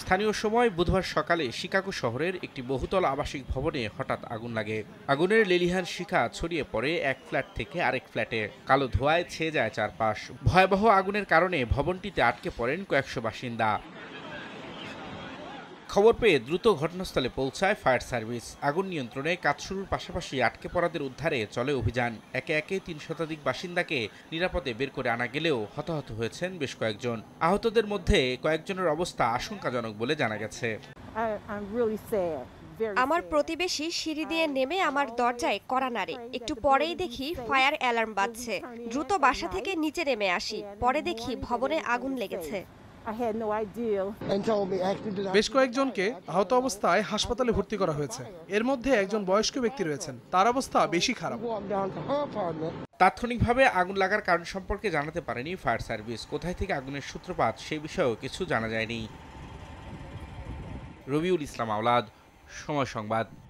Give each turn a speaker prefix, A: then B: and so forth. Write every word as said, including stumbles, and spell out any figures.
A: স্থানীয় সময় বুধবার সকালে শিকাগো শহরের একটি বহুতল আবাসিক ভবনে হঠাৎ আগুন লাগে। আগুনের লেলিহান শিখা ছড়িয়ে পড়ে এক ফ্ল্যাট থেকে আরেক ফ্ল্যাটে। কালো ধোঁয়ায় ছেয়ে যায় চারপাশ। ভয়াবহ আগুনের কারণে ভবনটিতে আটকে পড়েন কয়েকশো বাসিন্দা। খবর পেয়ে দ্রুত ঘটনাস্থলে পৌঁছায় ফায়ার সার্ভিস। আগুন নিয়ন্ত্রণে কাজ শুরুর পাশাপাশি আটকে পড়াদের উদ্ধারে চলে অভিযান। একে একে তিন শতাধিক বাসিন্দাকে নিরাপদে বের করে আনা গেলেও হতাহত হয়েছেন বেশ কয়েকজন। আহতদের মধ্যে কয়েকজনের অবস্থা আশঙ্কাজনক বলে জানা গেছে।
B: আমার প্রতিবেশী সিঁড়ি দিয়ে নেমে আমার দরজায় কড়া নাড়ে। একটু পরেই দেখি ফায়ার অ্যালার্ম বাজছে। দ্রুত বাসা থেকে নিচে নেমে আসি। পরে দেখি ভবনে আগুন লেগেছে।
C: বেশ কয়েকজনকে আহত অবস্থায় হাসপাতালে ভর্তি করা হয়েছে। এর মধ্যে একজন বয়স্ক ব্যক্তি রয়েছেন, তার অবস্থা বেশি খারাপ।
A: তাৎক্ষণিকভাবে আগুন লাগার কারণ সম্পর্কে জানাতে পারেনি ফায়ার সার্ভিস। কোথায় থেকে আগুনের সূত্রপাত সেই বিষয়েও কিছু জানা যায়নি। রবিউল ইসলাম আওলাদ, সময় সংবাদ।